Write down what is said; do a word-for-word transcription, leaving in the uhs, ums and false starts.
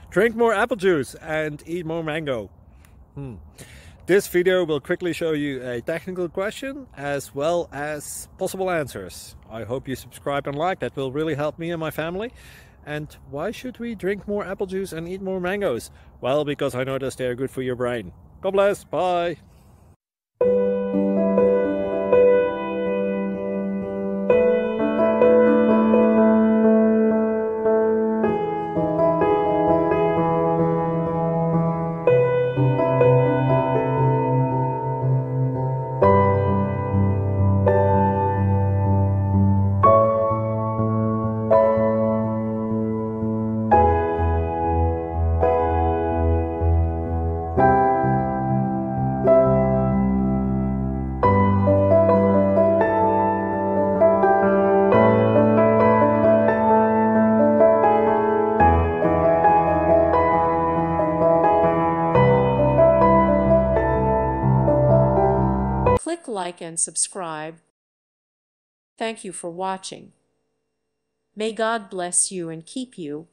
Drink more apple juice and eat more mango. Hmm. This video will quickly show you a technical question as well as possible answers. I hope you subscribe and like, that will really help me and my family. And why should we drink more apple juice and eat more mangoes? Well, because I noticed they are good for your brain. God bless, bye! Click like and subscribe. Thank you for watching. May God bless you and keep you.